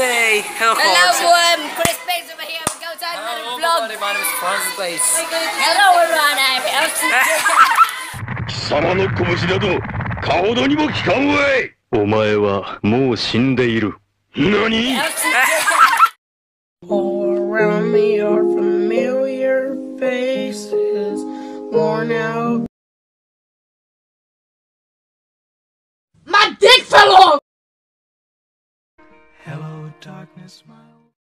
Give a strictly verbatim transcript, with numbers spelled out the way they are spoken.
Hey, hello, hello um, Chris Bates over here. We go to another vlog. Everybody, my name is Francis Bates. Hello everyone, I'm Elsie. 貴様の拳などかほどにも効かんわい。お前はもう死んでいる。何？ All around me are familiar faces, worn out. My dick fell off! Hello, darkness, my